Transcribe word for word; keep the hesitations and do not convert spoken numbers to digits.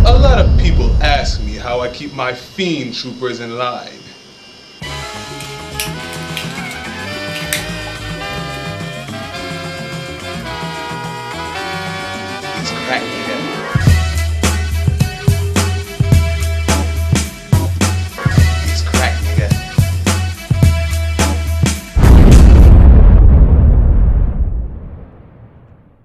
A lot of people ask me how I keep my Fiend troopers in line. It's crack.